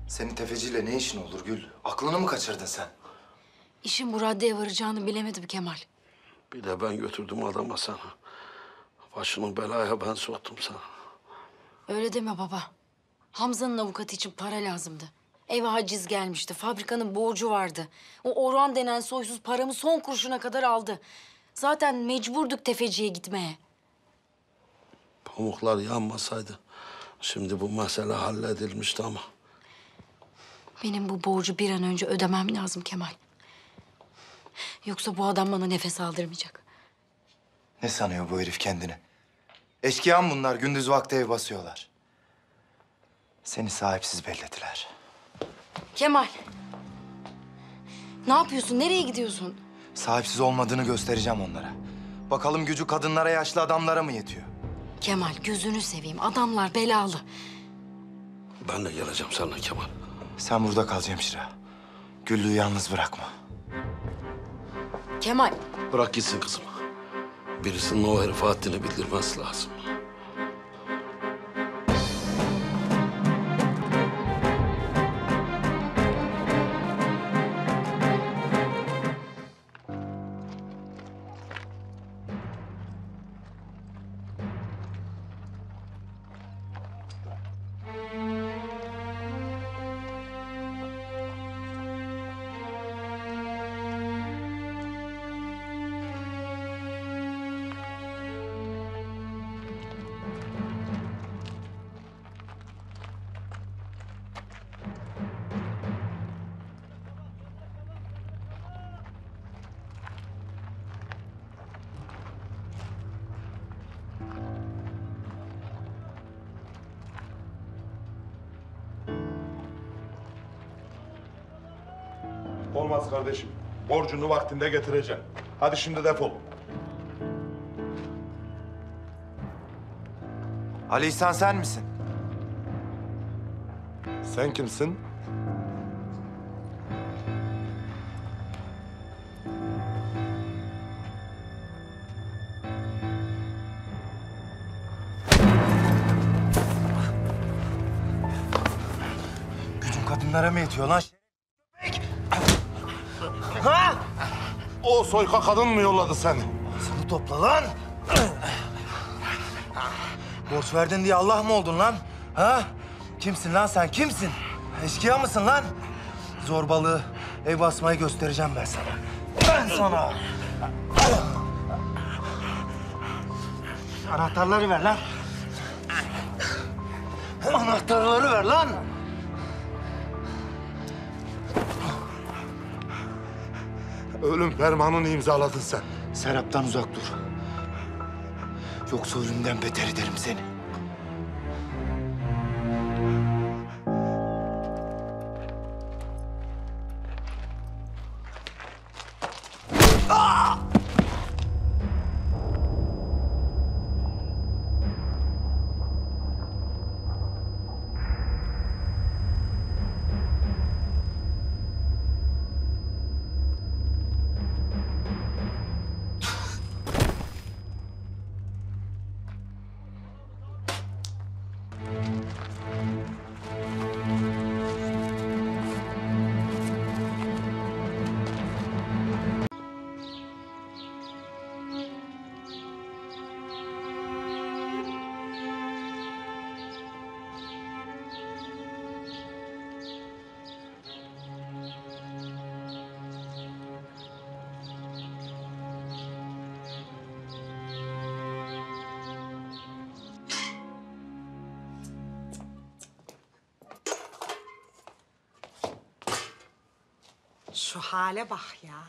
Senin tefeciyle ne işin olur Gül? Aklını mı kaçırdın sen? İşin bu raddeye varacağını bilemedim Kemal. Bir de ben götürdüm adama sana. Başını belaya ben soktum sana. Öyle deme baba. Hamza'nın avukatı için para lazımdı. Eve haciz gelmişti. Fabrikanın borcu vardı. O Orhan denen soysuz paramı son kuruşuna kadar aldı. Zaten mecburduk tefeciye gitmeye. Pamuklar yanmasaydı şimdi bu mesele halledilmişti ama. Benim bu borcu bir an önce ödemem lazım Kemal. Yoksa bu adam bana nefes aldırmayacak. Ne sanıyor bu herif kendini? Eşkıya mı bunlar? Gündüz vakti ev basıyorlar. Seni sahipsiz bellediler. Kemal. Ne yapıyorsun? Nereye gidiyorsun? Sahipsiz olmadığını göstereceğim onlara. Bakalım gücü kadınlara, yaşlı adamlara mı yetiyor? Kemal gözünü seveyim. Adamlar belalı. Ben de geleceğim seninle Kemal. Sen burada kal Cemşira. Güllü'yü yalnız bırakma. Kemal. Bırak gitsin kızım. Birisinin o herife haddini bildirmesi lazım. Olmaz kardeşim. Borcunu vaktinde getireceğim. Hadi şimdi defol. Ali İhsan sen misin? Sen kimsin? Gücün kadınlara mı yetiyor lan? Ha? O soyka kadın mı yolladı seni? Seni topla lan! Borç verdin diye Allah mı oldun lan? Ha? Kimsin lan sen, kimsin? Eşkıya mısın lan? Zorbalığı, ev basmayı göstereceğim ben sana. Ben sana! Anahtarları ver lan! Anahtarları ver lan! Ölüm fermanını imzaladın sen. Serap'tan uzak dur. Yoksa ölümden beter ederim seni. Şu hale bak ya.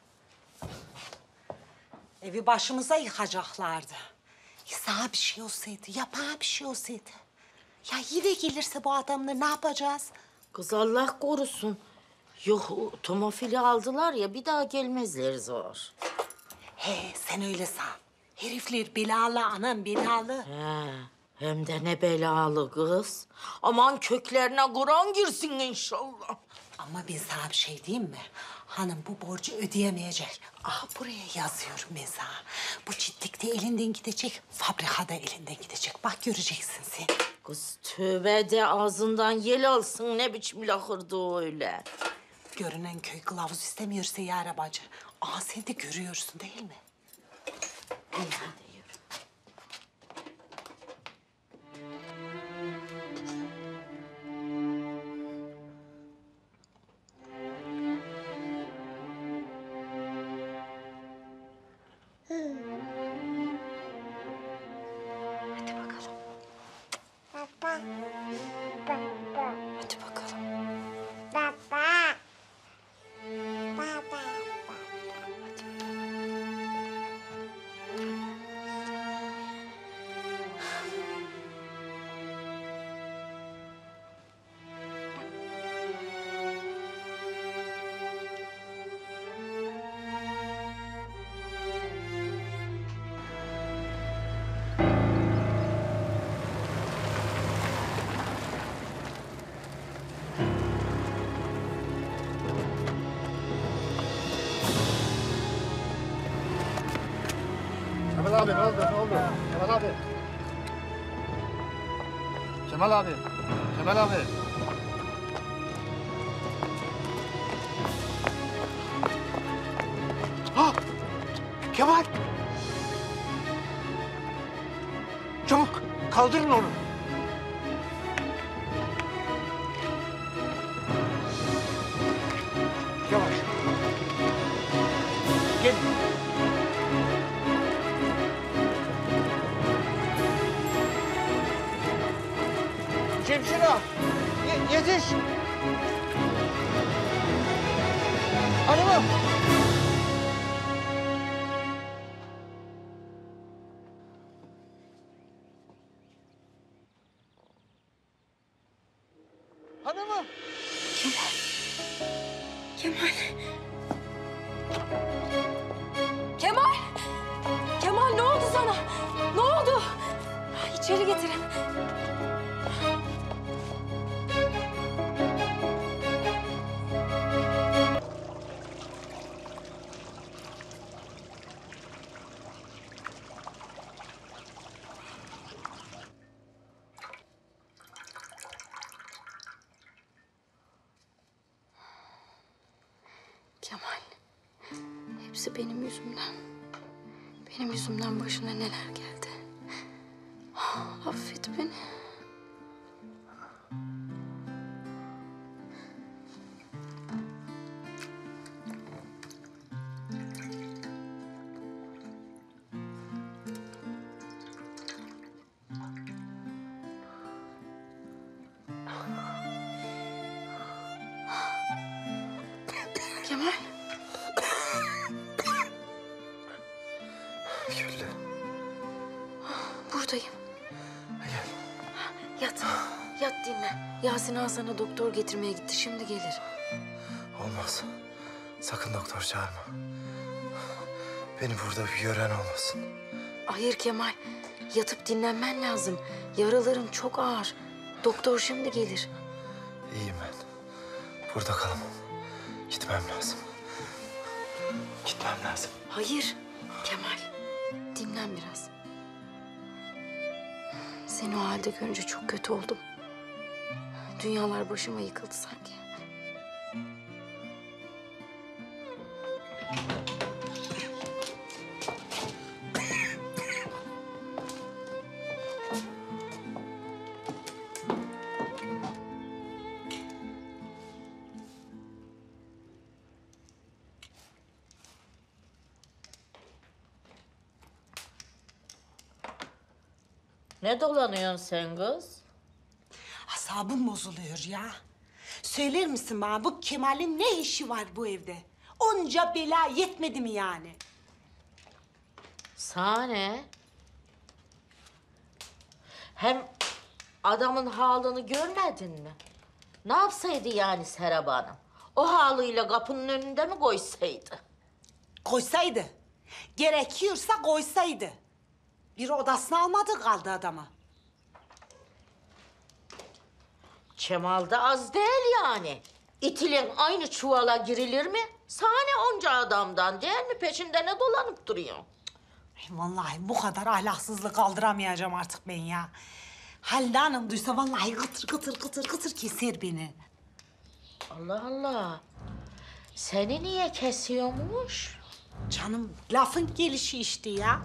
Evi başımıza yıkacaklardı. Sana bir şey olsaydı, yapağa bir şey olsaydı. Ya yine gelirse bu adamla ne yapacağız? Kız Allah korusun. Yok tomofili aldılar ya bir daha gelmezler zor. He sen öyle san. Herifler belalı anam belalı. He, hem de ne belalı kız. Aman köklerine Kur'an girsin inşallah. Ama ben sana bir şey diyeyim mi? Hanım bu borcu ödeyemeyecek. Aha buraya yazıyorum ben sana. Bu çitlikte elinden gidecek, fabrikada elinden gidecek. Bak göreceksin sen. Kız tövbe de ağzından yel alsın, ne biçim lahırdı öyle. Görünen köy kılavuz istemiyor Seyyare bacı. Aa sen de görüyorsun değil mi? İyi, hadi yürü. Hadi bakalım. Hadi bakalım. Kemal abi ne oldu? Ne oldu? Kemal abi. Kemal abi. Kemal abi. Ha! Kemal! Çabuk kaldırın onu. Yavaş. Gel. Cemşira! Yetiş! Hanımım! Hanımım! Kemal. Kemal! Kemal ne oldu sana? Ne oldu? İçeri getirin. Kemal, hepsi benim yüzümden. Benim yüzümden başına neler geldi. Affet beni. Kemal. Güllü. Buradayım. Gel. Yat. Yat dinle. Yasin Ağa sana doktor getirmeye gitti. Şimdi gelir. Olmaz. Sakın doktor çağırma. Beni burada bir gören olmasın. Hayır Kemal. Yatıp dinlenmen lazım. Yaraların çok ağır. Doktor şimdi gelir. İyiyim ben. Burada kalamam. Gitmem lazım. Gitmem lazım. Hayır Kemal. Dinlen biraz. Seni o halde görünce çok kötü oldum. Dünyalar başıma yıkıldı sanki. Ne dolanıyorsun sen kız? Asabım bozuluyor ya. Söyler misin bana bu Kemal'in ne işi var bu evde? Onca bela yetmedi mi yani? Sana ne? Hem adamın halini görmedin mi? Ne yapsaydı yani Serap Hanım? O halıyla kapının önünde mi koysaydı? Koysaydı. Gerekiyorsa koysaydı. Bir odasını almadı kaldı adama. Kemal da az değil yani. İtilin aynı çuvala girilir mi? Sahne onca adamdan değil mi? Peşinde ne dolanıp duruyor? Vallahi bu kadar ahlaksızlık kaldıramayacağım artık ben ya. Halide Hanım duysa vallahi kıtır keser beni. Allah Allah. Seni niye kesiyormuş? Canım lafın gelişi işte ya.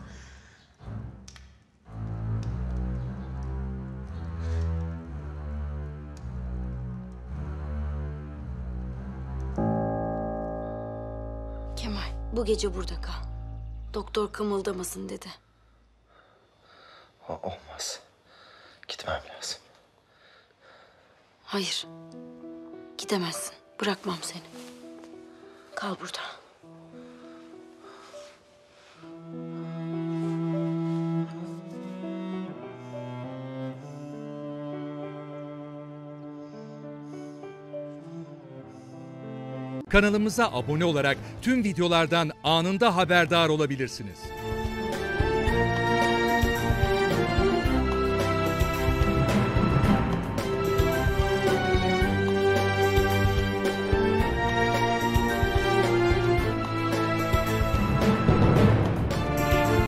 Kemal, bu gece burada kal. Doktor kımıldamasın dedi. Olmaz. Gitmem lazım. Hayır. Gidemezsin. Bırakmam seni. Kal burada. Kanalımıza abone olarak tüm videolardan anında haberdar olabilirsiniz.